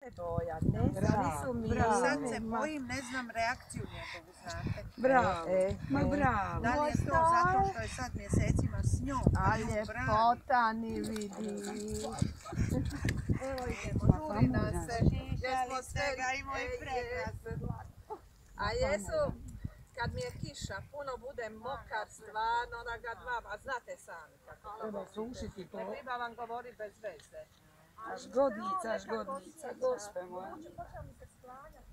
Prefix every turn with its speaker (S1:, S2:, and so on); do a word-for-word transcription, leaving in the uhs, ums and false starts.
S1: boja, ne? Bravo,
S2: bravo. Sad se bojim, ne znam reakciju njegovu, znate.
S1: Bravo, e,
S2: ma bravo. Da li je to zato što je sad mjesecima s njom?
S1: A ljepota ni vidi.
S2: Evo idemo, žuri nas se. Jesmo svega, ima i prekrasno.
S1: A jesu, kad mi je kiša, puno bude mokar, stvarno, onda ga dva, a znate sami kako.
S3: Treba sušiti to.
S1: Ne treba vam govoriti bez veze.
S3: Až godnica, až godnica, gospe moja.